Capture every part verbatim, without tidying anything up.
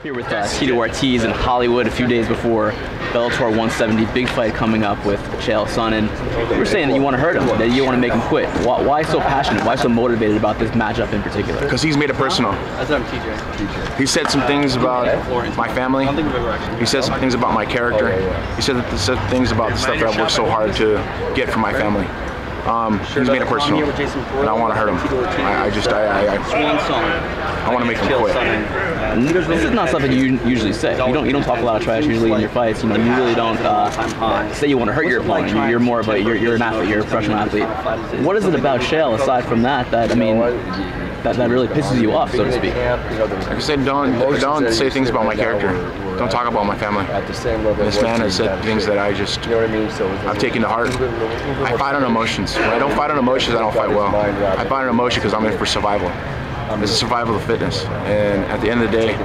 Here with uh, Tito Ortiz in Hollywood a few days before Bellator one seventy, big fight coming up with Chael Sonnen. You were saying that you want to hurt him, that you want to make him quit. Why, why so passionate? Why so motivated about this matchup in particular? Because he's made it personal. He said some things about my family. He said some things about my character. He said some things about the stuff that I've worked so hard to get from my family. Um, he's made it personal, and I want to hurt him. I, I just, I, I, I, I want to make him quit. This is not something you usually say. You don't, you don't talk a lot of trash usually in your fights. You know, you really don't uh, say you want to hurt your opponent. You're more of a, you're, you're an athlete. You're a professional athlete. What is it about Chael, aside from that, that I mean, that, that really pisses you off, so to speak? Like I said, don't, don't say things about my character. Don't talk about my family. This man has said things that I just, I've taken to heart. I fight on emotions. When I don't fight on emotions, I don't fight well. I fight on emotion because I'm in for survival. It's a survival of fitness. And at the end of the day,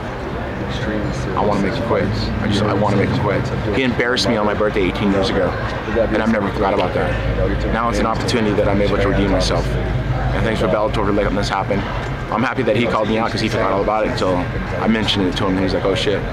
I want to make him quit. I just, I want to make him quit. He embarrassed me on my birthday eighteen years ago, and I've never forgot about that. Now it's an opportunity that I'm able to redeem myself. And thanks for Bellator for letting this happen. I'm happy that he called me out because he forgot all about it until I mentioned it to him, and he's like, oh shit.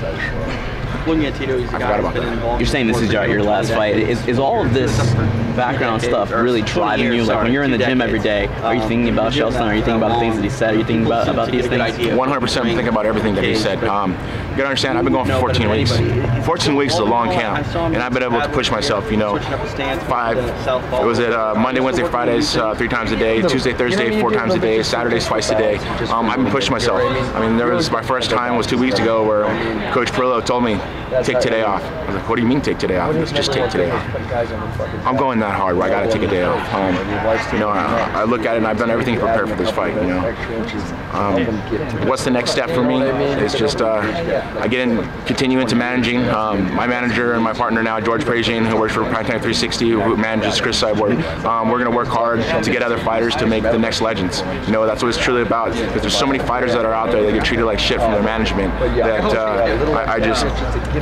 Looking at Tito, he's a guy who's been involved. You're saying this is your, your last fight. Is, is all of this background stuff really driving you? Like when you're in the gym every day, are you thinking about Chael Sonnen? Are you thinking about the things that he said? Are you thinking about, about these things? one hundred percent thinking about everything that he said. Um, you gotta understand, I've been going for fourteen weeks. fourteen weeks is a long camp, and I've been able to push myself, you know, five, it was at uh, Monday, Wednesday, Fridays, uh, three times a day, Tuesday, Thursday, four times a day, Saturdays, twice a day. Um, I've been pushing myself. I mean, there was, my first time was two weeks ago where Coach Perillo told me, take today off. I was like, what do you mean take today off? Let's just take today off. I'm going that hard where I gotta take a day off. Um, you know, I, I look at it and I've done everything to prepare for this fight, you know. Um, what's the next step for me? It's just, uh, I get in, continue into managing. Um, my manager and my partner now, George Prajian, who works for Primetime three sixty, who manages Chris Cyborg. Um, we're gonna work hard to get other fighters to make the next legends. You know, that's what it's truly about, because there's so many fighters that are out there that get treated like shit from their management that uh, I, I just,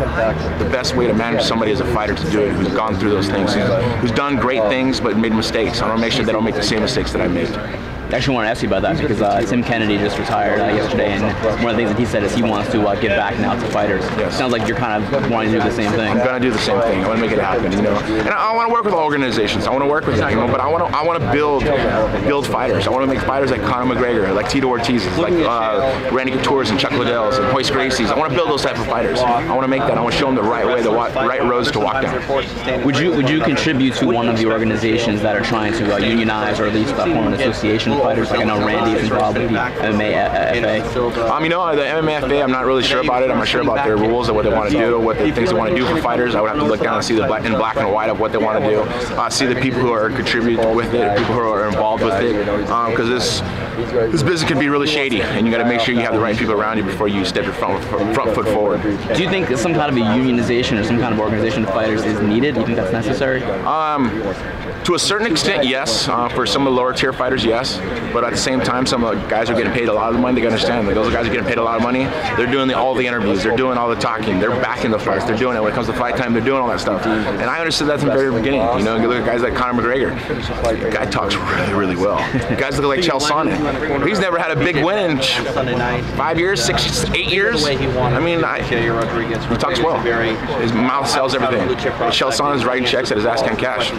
the best way to manage somebody is a fighter to do it, who's gone through those things, who's done great things but made mistakes. I want to make sure they don't make the same mistakes that I made. I actually want to ask you about that because uh, Tim Kennedy just retired uh, yesterday, and one of the things that he said is he wants to uh, give back now to fighters. Yes. Sounds like you're kind of wanting to do the same thing. I'm going to do the same thing. I want to make it happen, you know. And I, I want to work with organizations. I want to work with them, you know, but I want to I want to build build fighters. I want to make fighters like Conor McGregor, like Tito Ortiz, like uh, Randy Couture's and Chuck Liddell's and Hoist Gracie's. I want to build those type of fighters. I want to make that. I want to show them the right way, the right roads to walk down. Would you would you contribute to one of the organizations that are trying to uh, unionize or at least uh, form an association of fighters? Like I know Randy is involved with the M M A F A. Um, you know, the M M A F A, I'm not really sure about it. I'm not sure about their rules and what they want to do, what the things they want to do for fighters. I would have to look down and see the black, in black and white of what they want to do. Uh, see the people who are contributing with it, people who are involved with it, because um, this this business can be really shady, and you got to make sure you have the right people around you before you step your front, front foot forward. Do you think some kind of a unionization or some kind of organization of fighters is needed? Do you think that's necessary? Um, to a certain extent, yes. Uh, for some of the lower tier fighters, yes. But at the same time, some of the guys are getting paid a lot of money. They gotta understand that those guys are getting paid a lot of money. They're doing the, all the interviews. They're doing all the talking. They're backing the fights. They're doing it when it comes to fight time. They're doing all that stuff. And I understood that from the very beginning. You know, you look at guys like Conor McGregor. The guy talks really, really well. Guys look like Chael Sonnen. He's never had a big win in five years, six, eight years. I mean, I, he talks well. His mouth sells everything. Chael Sonnen is writing checks that his ass can't cash.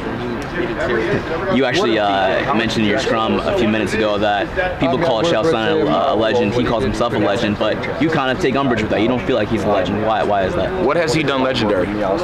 You actually uh, mentioned in your scrum a few minutes ago that people call Chael Sonnen a, a legend. He calls himself a legend, but you kind of take umbrage with that. You don't feel like he's a legend. Why? Why is that? What has he done legendary?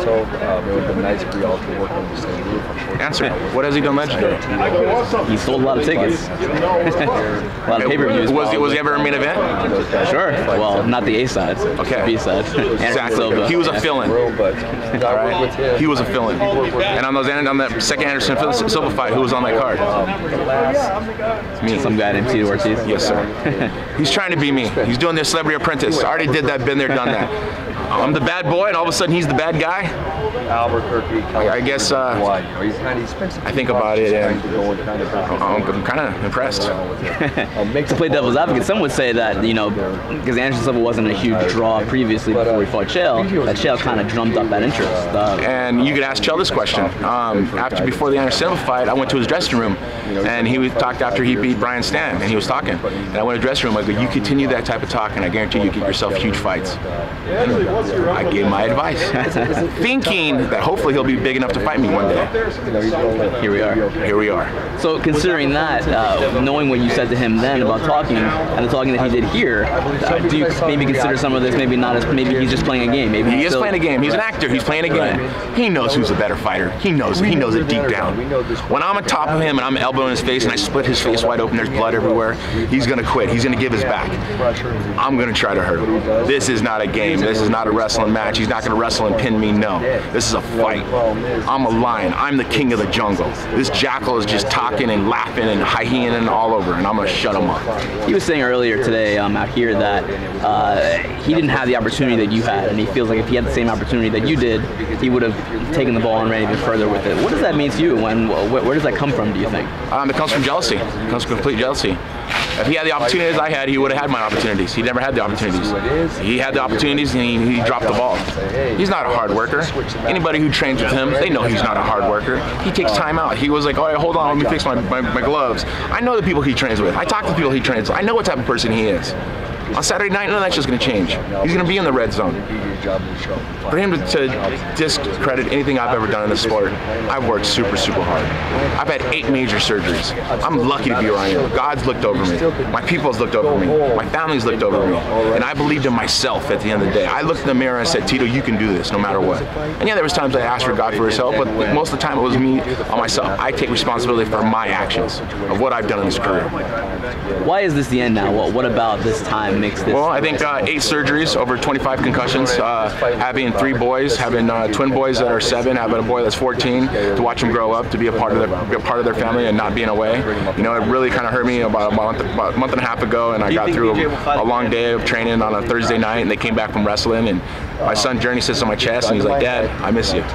Answer. What has he done legendary? He sold a lot of tickets. A lot of pay-per-views. Was he, was he ever a main event? Sure. Well, not the A sides. Okay. B sides. Exactly. He was a fill-in. All right. He was a fill-in. And on those on that second Anderson Silva fight, who was on that card? Me. Some guy named Tito Ortiz. Yes, sir. He's trying to be me. He's doing the Celebrity Apprentice. I already did that, been there, done that. I'm the bad boy, and all of a sudden he's the bad guy. Albuquerque. I, I guess uh, I think about it, and I'm, I'm kind of impressed. To play devil's advocate, some would say that, you know, because Anderson Silva wasn't a huge draw previously before he fought Chael, that Chael kind of drummed up that interest. Uh, and you could ask Chael this question: um, after before they the Anderson Silva fight, I went to his dressing room, and he was talked after he beat Brian Stann, and he was talking. And I went to the dressing room, I go, you continue that type of talk, and I guarantee you get yourself huge fights. And I gave my advice, thinking that hopefully he'll be big enough to fight me one day. Here we are. Here we are. So considering that, uh, knowing what you said to him then about talking, and the talking that he did here, uh, do you maybe consider some of this maybe not as, maybe he's just playing a game? Maybe he is still, playing a game. He's right. an actor. He's playing a game. Right. He knows who's a better fighter. He knows. He knows it deep down. When I'm on top of him and I'm elbowing his face and I split his face wide open, there's blood everywhere, he's going to quit. He's going to give his back. I'm going to try to hurt him. This is not a game. This is not a wrestling match. He's not going to wrestle and pin me. No. This is a fight. I'm a lion. I'm the king of the jungle. This jackal is just talking and laughing and hyenaing all over, and I'm going to shut him up. He was saying earlier today um, out here that uh, he didn't have the opportunity that you had, and he feels like if he had the same opportunity that you did, he would have taken the ball and ran even further with it. What does that mean to you? When, wh where does that come from, do you think? Um, it comes from jealousy. It comes from complete jealousy. If he had the opportunities I had, he would have had my opportunities. He never had the opportunities. He had the opportunities and he, he dropped the ball. He's not a hard worker. Anybody who trains with him, they know he's not a hard worker. He takes time out. He was like, all right, hold on, let me fix my, my, my gloves. I know the people he trains with. I talk to the people he trains with. I know what type of person he is. On Saturday night, none of that's just going to change. He's going to be in the red zone. For him to, to discredit anything I've ever done in this sport, I've worked super, super hard. I've had eight major surgeries. I'm lucky to be where I am. God's looked over me. My people's looked over me. My family's looked over me. And I believed in myself at the end of the day. I looked in the mirror and said, Tito, you can do this no matter what. And yeah, there was times I asked for God for his help, but most of the time it was me on myself. I take responsibility for my actions, of what I've done in this career. Why is this the end now? What, what about this time makes this? Well, I think uh, eight surgeries, over twenty-five concussions, uh, having three boys, having uh, twin boys that are seven, having a boy that's fourteen, to watch them grow up, to be a part of their, be a part of their family and not being away. You know, it really kind of hurt me about a month, about a month and a half ago, and I got through a, a long day of training on a Thursday night, and they came back from wrestling, and my son Journey sits on my chest, and he's like, Dad, I miss you.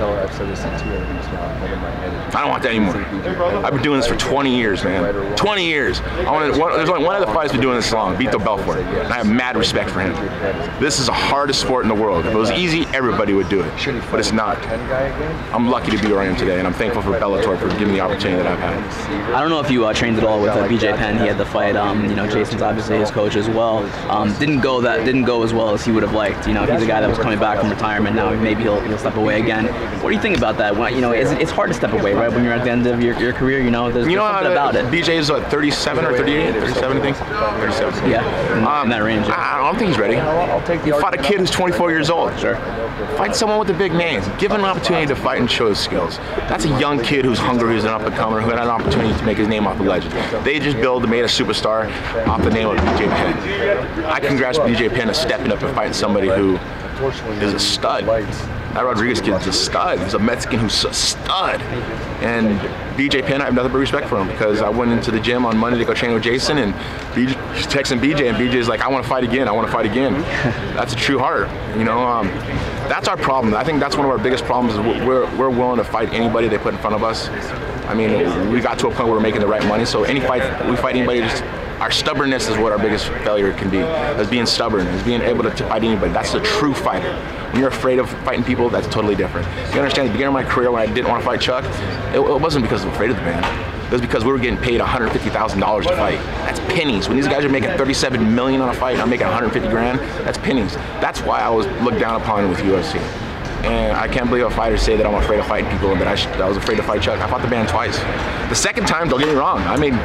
I don't want that anymore. I've been doing this for twenty years, man. twenty years. I wanted, one, there's only one other fight that's been doing this long, Tito Belfort, and I have mad respect for him. This is the hardest sport in the world. If it was easy, everybody would do it, but it's not. I'm lucky to be where I am today, and I'm thankful for Bellator for giving me the opportunity that I've had. I don't know if you uh, trained at all with uh, B J Penn. He had the fight. Um, you know, Jason's obviously his coach as well. Um, didn't go that didn't go as well as he would have liked. You know, he's a guy that was coming back from retirement. Now maybe he'll he'll step away again. What do you think about that? When, you know, it's, it's hard to step away, right? When you're at the end of your, your career, you know, there's, you know, there's something uh, about it. B J is what, thirty-seven or thirty-eight? thirty-seven, I think. thirty-seven. Yeah, in, um, in that range. Yeah. I, I don't think he's ready. He fought a kid who's twenty-four years old. Sure. Fight someone with a big name. Give him an opportunity to fight and show his skills. That's a young kid who's hungry, who's an up-and-comer, who had an opportunity to make his name off the legend. They just built and made a superstar off the name of B J Penn. I congrats B J Penn on stepping up and fighting somebody who is a stud. That Rodriguez kid's a stud. He's a Mexican who's a stud. And B J Penn, I have nothing but respect for him, because I went into the gym on Monday to go train with Jason, and B J, he's texting B J, and B J's like, I want to fight again, I want to fight again. That's a true heart, you know. Um, that's our problem. I think that's one of our biggest problems, is we're, we're willing to fight anybody they put in front of us. I mean, we got to a point where we're making the right money, so any fight, we fight anybody, just, our stubbornness is what our biggest failure can be, as being stubborn, as being able to fight anybody. That's the true fighter. When you're afraid of fighting people, that's totally different. You understand, at the beginning of my career when I didn't want to fight Chuck, it, it wasn't because I was afraid of the man. It was because we were getting paid one hundred fifty thousand dollars to fight. That's pennies. When these guys are making thirty-seven million dollars on a fight and I'm making one hundred fifty grand, that's pennies. That's why I was looked down upon with U F C. And I can't believe a fighter say that I'm afraid of fighting people and that I, sh I was afraid to fight Chuck. I fought the man twice. The second time, don't get me wrong, I made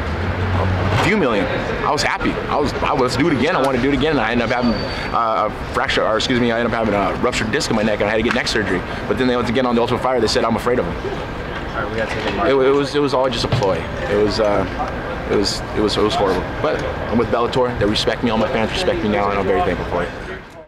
a few million. I was happy. I was, I was let's do it again. I want to do it again. And I ended up having uh, a fracture, or excuse me, I ended up having a ruptured disc in my neck, and I had to get neck surgery. But then they went to get on the Ultimate Fighter. They said I'm afraid of him. Right, we got to take it, it was, it was all just a ploy. It was, uh, it was, it was, it was horrible. But I'm with Bellator. They respect me. All my fans respect me now, and I'm very thankful for it.